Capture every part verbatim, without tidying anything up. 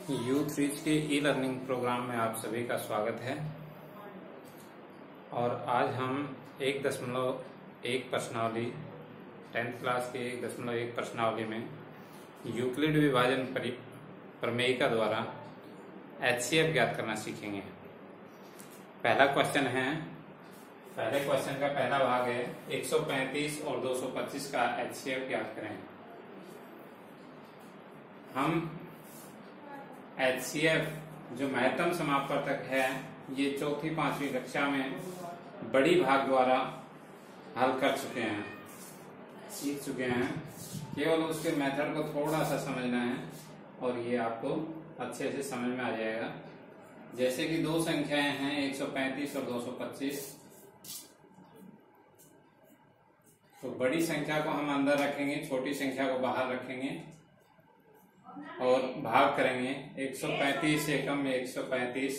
Youth reach के e learning programme में आप सभी का स्वागत है। और आज हम एक दशमलव एक प्रश्नावली टेंथ क्लास के एक दशमलव एक प्रश्नावली में यूक्लिड विभाजन प्रमेयिका द्वारा एच सी एफ ज्ञात करना सीखेंगे। पहला क्वेश्चन है, पहले क्वेश्चन का पहला भाग है एक सौ पैंतीस और दो सौ पच्चीस का एच सी एफ ज्ञात करें। हम एच सी एफ जो महत्तम समापवर्तक है ये चौथी पांचवी कक्षा में बड़ी भाग द्वारा हल कर चुके हैं, सीख चुके हैं। केवल उसके मेथड को थोड़ा सा समझना है और ये आपको अच्छे से समझ में आ जाएगा। जैसे कि दो संख्याएं हैं एक सौ पैंतीस और दो सौ पच्चीस, तो बड़ी संख्या को हम अंदर रखेंगे, छोटी संख्या को बाहर रखेंगे और भाग करेंगे। एक सौ पैंतीस एकम में एक सौ पैंतीस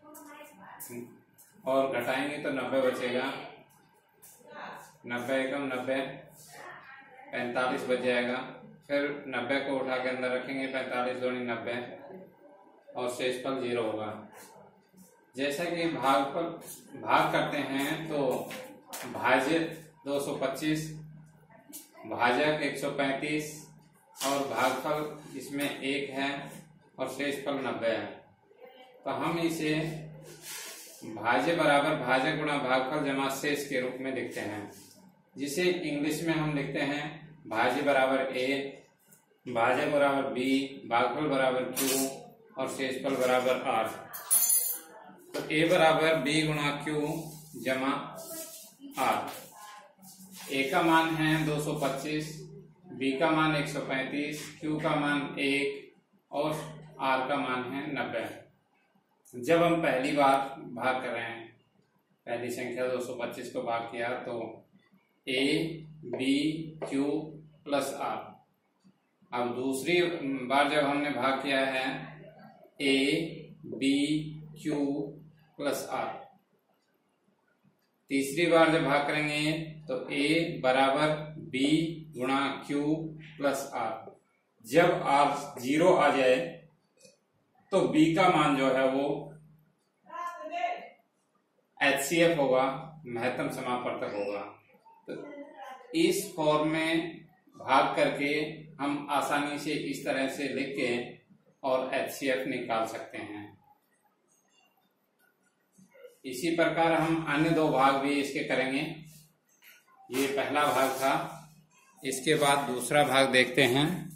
और घटाएंगे तो नब्बे बचेगा, नब्बे एकम नब्बे, पैंतालीस बच जाएगा। फिर नब्बे को उठा के अंदर रखेंगे, पैंतालीस दूनी नब्बे और शेषफल जीरो होगा। जैसा कि भाग पर भाग करते हैं तो भाज्य दो सौ पच्चीस, भाजक एक सौ पैंतीस और भागफल इसमें एक है और शेषफल नब्बे है। तो हम इसे भाज्य बराबर भाजक गुणा भागफल जमा शेष के रूप में लिखते हैं, जिसे इंग्लिश में हम लिखते हैं भाज्य बराबर ए, भाजक बराबर बी, भागफल बराबर क्यू और शेषफल बराबर आर। तो ए बराबर बी गुणा क्यू जमा आर। ए का मान है दो सौ पच्चीस, बी का मान एक सौ पैंतीस, क्यू का मान एक और आर का मान है नब्बे। जब हम पहली बार भाग कर रहे हैं, पहली संख्या दो सौ पच्चीस को भाग किया तो A B Q plus R. अब दूसरी बार जब हमने भाग किया है A B Q plus R. तीसरी बार जब भाग करेंगे तो ए बराबर बी गुणा क्यू प्लस आर। जब आर जीरो आ जाए तो बी का मान जो है वो एच सी एफ होगा, महत्तम समापवर्तक होगा। तो इस फॉर्म में भाग करके हम आसानी से इस तरह से लिख के और एच सी एफ निकाल सकते हैं। इसी प्रकार हम अन्य दो भाग भी इसके करेंगे। ये पहला भाग था, इसके बाद दूसरा भाग देखते हैं।